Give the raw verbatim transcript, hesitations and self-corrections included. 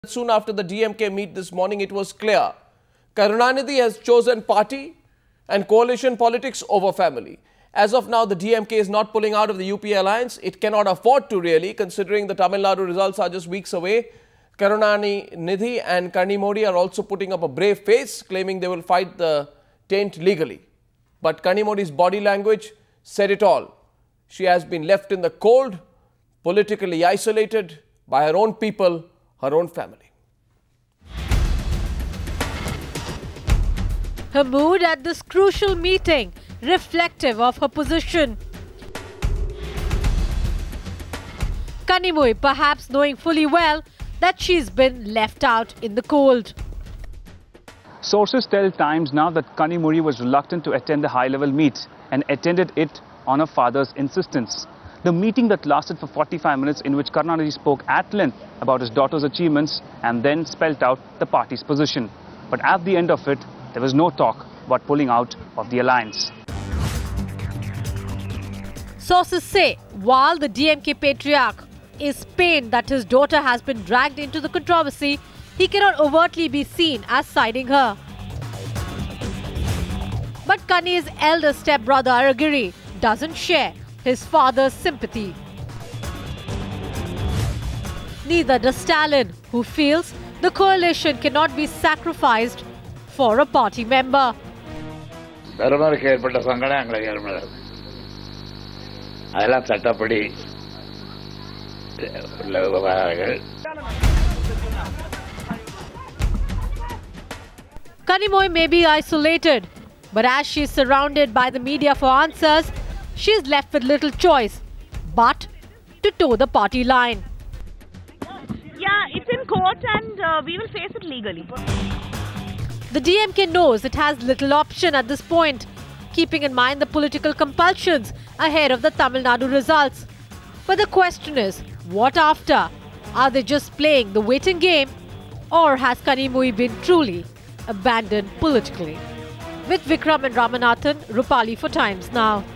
Soon after the D M K meet this morning, it was clear Karunanidhi has chosen party and coalition politics over family. As of now, the D M K is not pulling out of the U P A alliance. It cannot afford to really, considering the Tamil Nadu results are just weeks away. Karunanidhi and Kanimozhi are also putting up a brave face, claiming they will fight the taint legally. But Kanimozhi's body language said it all. She has been left in the cold, politically isolated by her own people, her own family. Her mood at this crucial meeting, reflective of her position. Kanimozhi perhaps knowing fully well that she's been left out in the cold. Sources tell Times now that Kanimozhi was reluctant to attend the high-level meet and attended it on her father's insistence. The meeting that lasted for forty-five minutes, in which Karunanidhi spoke at length about his daughter's achievements and then spelt out the party's position. But at the end of it, there was no talk about pulling out of the alliance. Sources say while the D M K patriarch is pained that his daughter has been dragged into the controversy, he cannot overtly be seen as siding her. But Kani's elder stepbrother Aragiri doesn't share his father's sympathy. Neither does Stalin, who feels the coalition cannot be sacrificed for a party member. Kanimozhi may be isolated, but as she is surrounded by the media for answers, she is left with little choice but to toe the party line. Yeah, it's in court and uh, we will face it legally. The D M K knows it has little option at this point, keeping in mind the political compulsions ahead of the Tamil Nadu results. But the question is, what after? Are they just playing the waiting game, or has Kanimozhi been truly abandoned politically? With Vikram and Ramanathan, Rupali for Times Now.